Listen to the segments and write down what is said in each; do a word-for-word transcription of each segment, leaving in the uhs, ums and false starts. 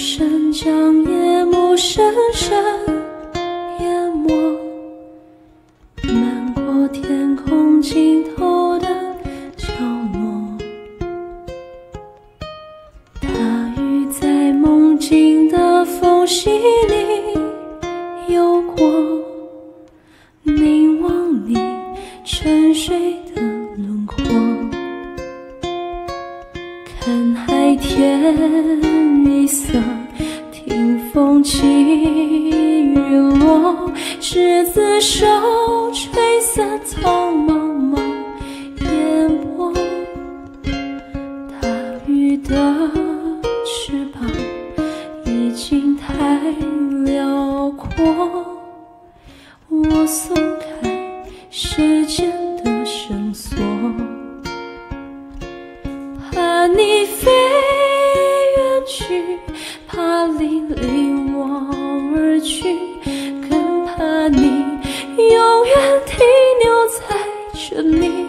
声将夜幕深深淹没，漫过天空尽头的角落。大雨在梦境的缝隙里游过，凝望你沉睡的轮廓，看海天一色，听风起雨落，执子手，吹散苍茫茫烟波。大鱼的翅膀已经太辽阔，我松开时间的绳索，怕你飞远去，怕你离我而去，更怕你永远停留在这里。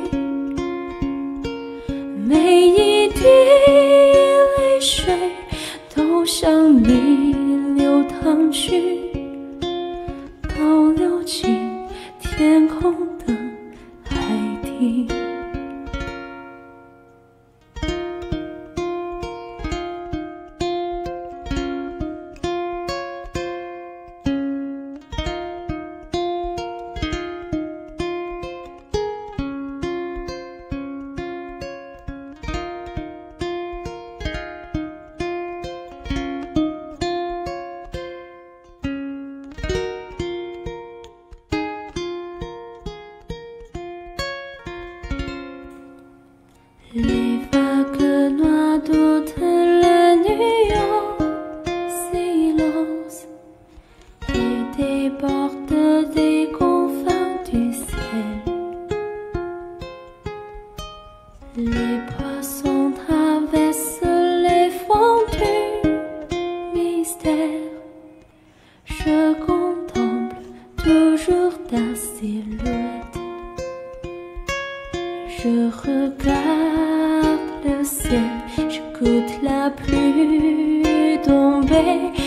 每一滴泪水都向你流淌去，倒流进天空的海底。Les vagues noires doutent la nuit au silence et débordent des confins du ciel. Les poissons traversent les fonds du mystère. Je contemple toujours ta silhouette. Je regarde le ciel, j'écoute la pluie tomber.